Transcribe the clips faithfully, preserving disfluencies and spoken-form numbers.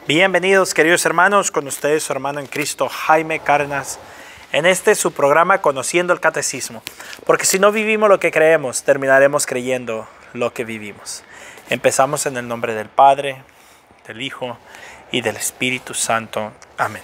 Bienvenidos, queridos hermanos, con ustedes su hermano en Cristo, Jaime Cárdenas, en este su programa Conociendo el Catecismo. Porque si no vivimos lo que creemos, terminaremos creyendo lo que vivimos. Empezamos en el nombre del Padre, del Hijo y del Espíritu Santo. Amén.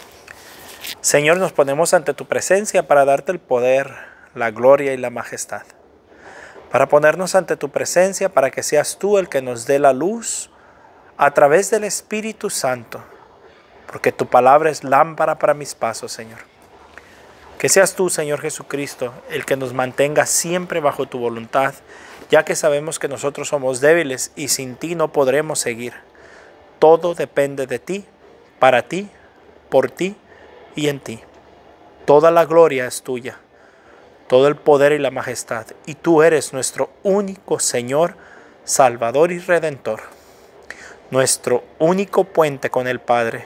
Señor, nos ponemos ante tu presencia para darte el poder, la gloria y la majestad. Para ponernos ante tu presencia para que seas tú el que nos dé la luz a través del Espíritu Santo, porque tu palabra es lámpara para mis pasos, Señor. Que seas tú, Señor Jesucristo, el que nos mantenga siempre bajo tu voluntad, ya que sabemos que nosotros somos débiles y sin ti no podremos seguir. Todo depende de ti, para ti, por ti y en ti. Toda la gloria es tuya, todo el poder y la majestad, y tú eres nuestro único Señor, Salvador y Redentor. Nuestro único puente con el Padre,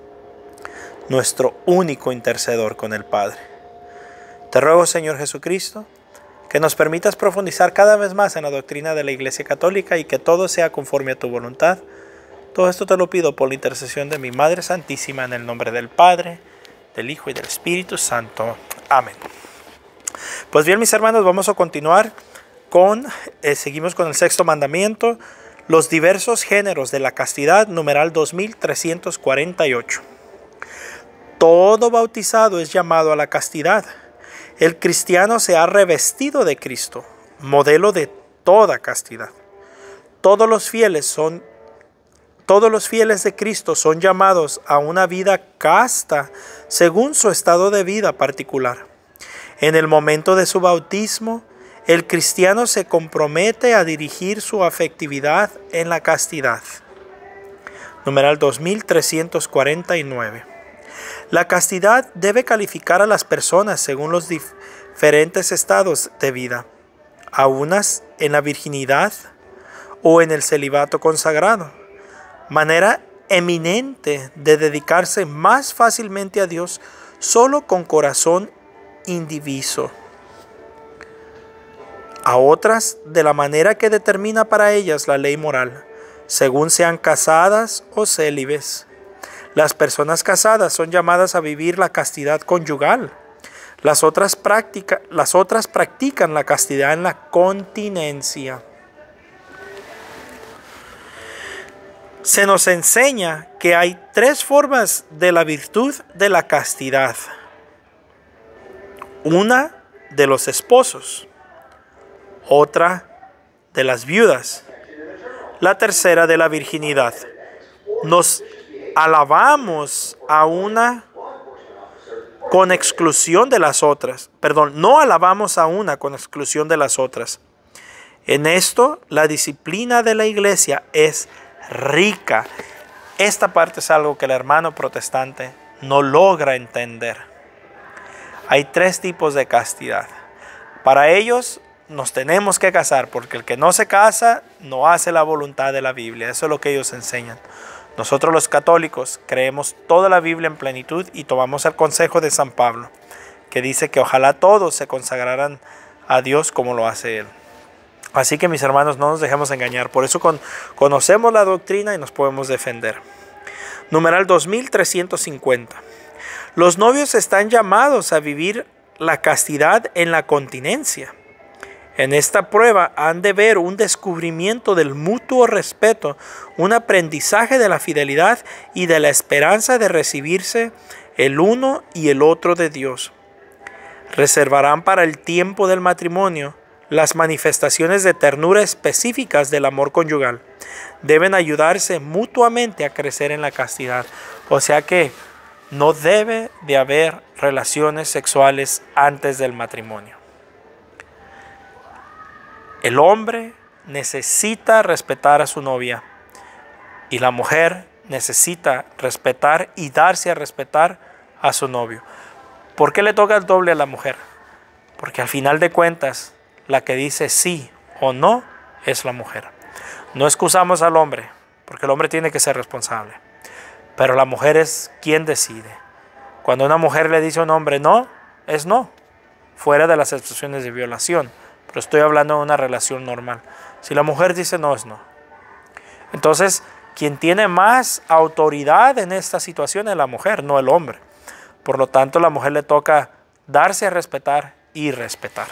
nuestro único intercedor con el Padre. Te ruego, Señor Jesucristo, que nos permitas profundizar cada vez más en la doctrina de la Iglesia Católica y que todo sea conforme a tu voluntad. Todo esto te lo pido por la intercesión de mi Madre Santísima, en el nombre del Padre, del Hijo y del Espíritu Santo. Amén. Pues bien, mis hermanos, vamos a continuar con, eh, seguimos con el sexto mandamiento, los diversos géneros de la castidad, numeral dos mil trescientos cuarenta y ocho. Todo bautizado es llamado a la castidad. El cristiano se ha revestido de Cristo, modelo de toda castidad. Todos los fieles son, todos los fieles de Cristo son llamados a una vida casta según su estado de vida particular. En el momento de su bautismo, el cristiano se compromete a dirigir su afectividad en la castidad. Numeral dos mil trescientos cuarenta y nueve. La castidad debe calificar a las personas según los diferentes estados de vida, a unas en la virginidad o en el celibato consagrado, manera eminente de dedicarse más fácilmente a Dios solo con corazón indiviso. A otras de la manera que determina para ellas la ley moral, según sean casadas o célibes. Las personas casadas son llamadas a vivir la castidad conyugal. Las otras, practica, las otras practican la castidad en la continencia. Se nos enseña que hay tres formas de la virtud de la castidad. Una de los esposos, otra de las viudas, la tercera de la virginidad. Nos alabamos a una con exclusión de las otras. Perdón, no alabamos a una con exclusión de las otras. En esto, la disciplina de la iglesia es rica. Esta parte es algo que el hermano protestante no logra entender. Hay tres tipos de castidad. Para ellos nos tenemos que casar, porque el que no se casa no hace la voluntad de la Biblia. Eso es lo que ellos enseñan. Nosotros los católicos creemos toda la Biblia en plenitud y tomamos el consejo de San Pablo, que dice que ojalá todos se consagraran a Dios como lo hace Él. Así que, mis hermanos, no nos dejemos engañar. Por eso con, conocemos la doctrina y nos podemos defender. Numeral dos mil trescientos cincuenta. Los novios están llamados a vivir la castidad en la continencia. En esta prueba han de ver un descubrimiento del mutuo respeto, un aprendizaje de la fidelidad y de la esperanza de recibirse el uno y el otro de Dios. Reservarán para el tiempo del matrimonio las manifestaciones de ternura específicas del amor conyugal. Deben ayudarse mutuamente a crecer en la castidad. O sea que no debe de haber relaciones sexuales antes del matrimonio. El hombre necesita respetar a su novia y la mujer necesita respetar y darse a respetar a su novio. ¿Por qué le toca el doble a la mujer? Porque al final de cuentas, la que dice sí o no es la mujer. No excusamos al hombre, porque el hombre tiene que ser responsable. Pero la mujer es quien decide. Cuando una mujer le dice a un hombre no, es no, fuera de las excepciones de violación. Pero estoy hablando de una relación normal. Si la mujer dice no, es no. Entonces, quien tiene más autoridad en esta situación es la mujer, no el hombre. Por lo tanto, a la mujer le toca darse a respetar y respetar.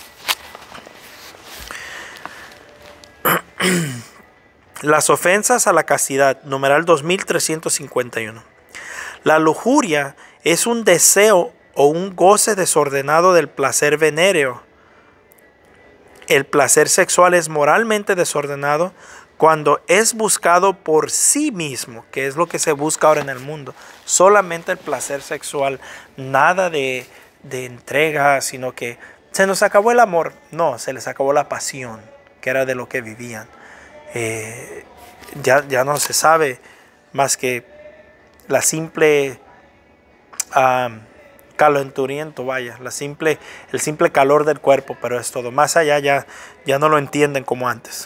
Las ofensas a la castidad, numeral dos mil trescientos cincuenta y uno. La lujuria es un deseo o un goce desordenado del placer venéreo. El placer sexual es moralmente desordenado cuando es buscado por sí mismo, que es lo que se busca ahora en el mundo. Solamente el placer sexual, nada de, de entrega, sino que se nos acabó el amor. No, se les acabó la pasión, que era de lo que vivían. Eh, ya, ya no se sabe más que la simple um, calenturiento, vaya, la simple, el simple calor del cuerpo, pero es todo. Más allá ya, ya no lo entienden como antes.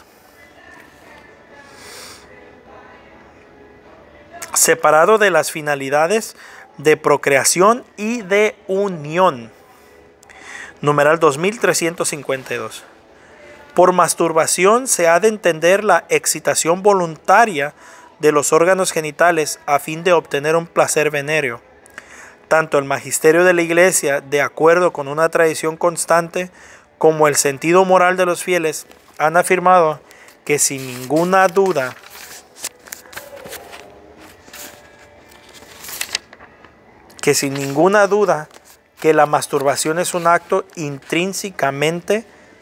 Separado de las finalidades de procreación y de unión. Numeral dos mil trescientos cincuenta y dos. Por masturbación se ha de entender la excitación voluntaria de los órganos genitales a fin de obtener un placer venéreo. Tanto el magisterio de la Iglesia, de acuerdo con una tradición constante, como el sentido moral de los fieles, han afirmado que sin ninguna duda que sin ninguna duda que la masturbación es un acto intrínsecamente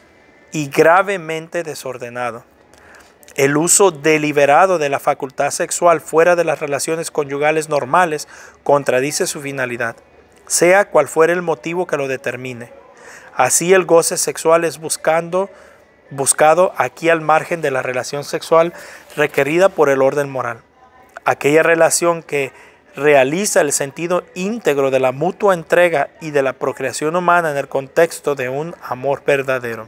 y gravemente desordenado. El uso deliberado de la facultad sexual fuera de las relaciones conyugales normales contradice su finalidad, sea cual fuera el motivo que lo determine. Así el goce sexual es buscando, buscado aquí al margen de la relación sexual requerida por el orden moral. Aquella relación que realiza el sentido íntegro de la mutua entrega y de la procreación humana en el contexto de un amor verdadero.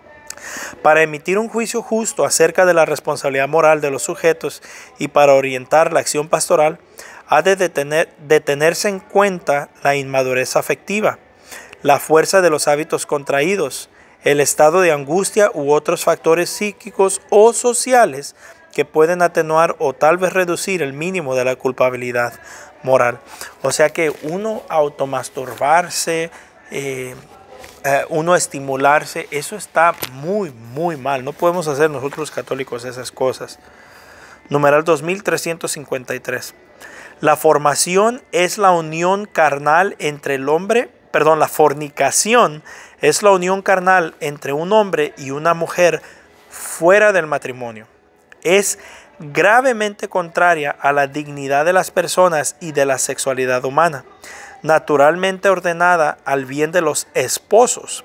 Para emitir un juicio justo acerca de la responsabilidad moral de los sujetos y para orientar la acción pastoral, ha de detener, de tenerse en cuenta la inmadurez afectiva, la fuerza de los hábitos contraídos, el estado de angustia u otros factores psíquicos o sociales que pueden atenuar o tal vez reducir el mínimo de la culpabilidad moral. O sea que uno automasturbarse, eh, eh, uno estimularse, eso está muy, muy mal. No podemos hacer nosotros los católicos esas cosas. Numeral dos mil trescientos cincuenta y tres. La formación es la unión carnal entre el hombre, perdón, la fornicación es la unión carnal entre un hombre y una mujer fuera del matrimonio. Es gravemente contraria a la dignidad de las personas y de la sexualidad humana, naturalmente ordenada al bien de los esposos,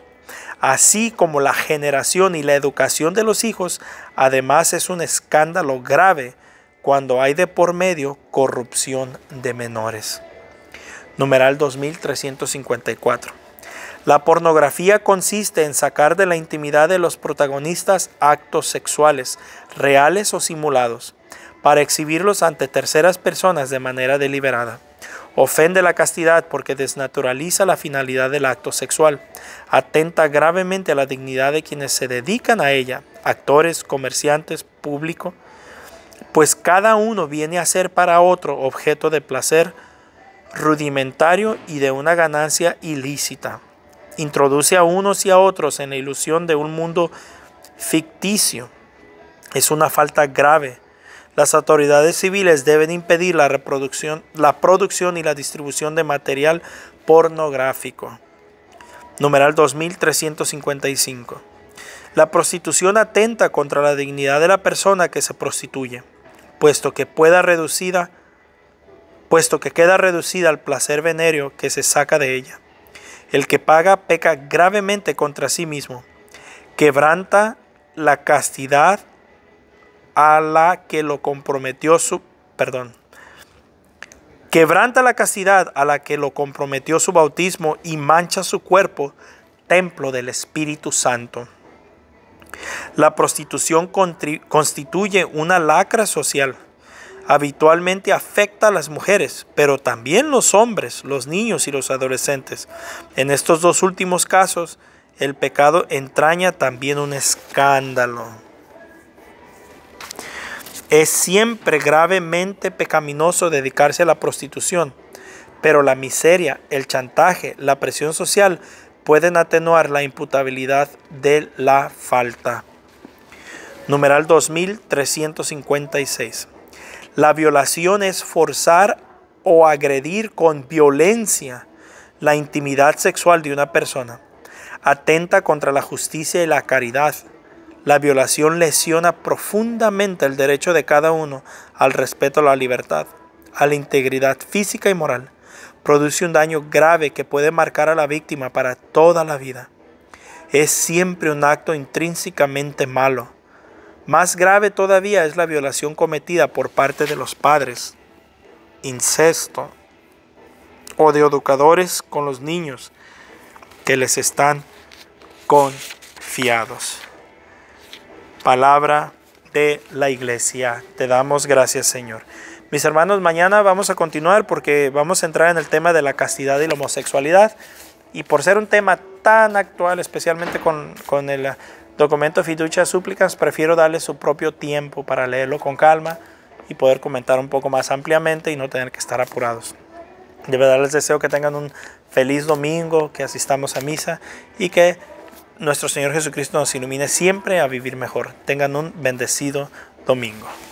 así como la generación y la educación de los hijos. Además es un escándalo grave cuando hay de por medio corrupción de menores. Numeral dos mil trescientos cincuenta y cuatro. La pornografía consiste en sacar de la intimidad de los protagonistas actos sexuales, reales o simulados, para exhibirlos ante terceras personas de manera deliberada. Ofende la castidad porque desnaturaliza la finalidad del acto sexual, atenta gravemente a la dignidad de quienes se dedican a ella, actores, comerciantes, público, pues cada uno viene a ser para otro objeto de placer rudimentario y de una ganancia ilícita. Introduce a unos y a otros en la ilusión de un mundo ficticio. Es una falta grave. Las autoridades civiles deben impedir la reproducción, la producción y la distribución de material pornográfico. Numeral dos mil trescientos cincuenta y cinco. La prostitución atenta contra la dignidad de la persona que se prostituye, puesto que pueda reducida, puesto que queda reducida al placer venéreo que se saca de ella. El que paga peca gravemente contra sí mismo, quebranta la castidad a la que lo comprometió su, perdón, quebranta la castidad a la que lo comprometió su bautismo y mancha su cuerpo, templo del Espíritu Santo. La prostitución constituye una lacra social. Habitualmente afecta a las mujeres, pero también los hombres, los niños y los adolescentes. En estos dos últimos casos, el pecado entraña también un escándalo. Es siempre gravemente pecaminoso dedicarse a la prostitución, pero la miseria, el chantaje, la presión social pueden atenuar la imputabilidad de la falta. Numeral dos mil trescientos cincuenta y seis. La violación es forzar o agredir con violencia la intimidad sexual de una persona. Atenta contra la justicia y la caridad. La violación lesiona profundamente el derecho de cada uno al respeto a la libertad, a la integridad física y moral. Produce un daño grave que puede marcar a la víctima para toda la vida. Es siempre un acto intrínsecamente malo. Más grave todavía es la violación cometida por parte de los padres, incesto o de educadores con los niños que les están confiados. Palabra de la iglesia. Te damos gracias, Señor. Mis hermanos, mañana vamos a continuar porque vamos a entrar en el tema de la castidad y la homosexualidad. Y por ser un tema tan actual, especialmente con, con el documento Fiducia Supplicans, prefiero darle su propio tiempo para leerlo con calma y poder comentar un poco más ampliamente y no tener que estar apurados. De verdad les deseo que tengan un feliz domingo, que asistamos a misa y que nuestro Señor Jesucristo nos ilumine siempre a vivir mejor. Tengan un bendecido domingo.